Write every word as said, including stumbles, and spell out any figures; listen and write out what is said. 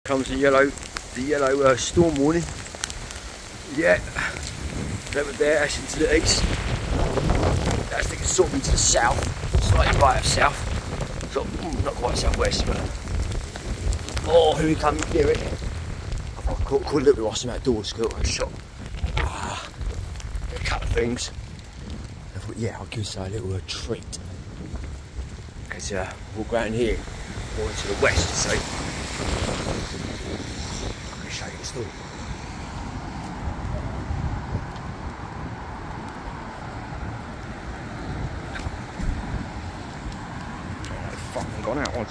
Comes the yellow, the yellow uh, storm warning. Yeah, over there, that's into the east. That's thinking sort of into the south, slightly right of south. So, mm, not quite southwest, but. Oh, here we come, you hear it. I've got caught, caught a little bit whilst I'm outdoors, got a shot. Ah, a couple of things. I thought, yeah, I'll give you a little uh, treat. Because uh, we'll go out in here, more to the west, so. I can show you the story. Oh, I've fucking gone out once.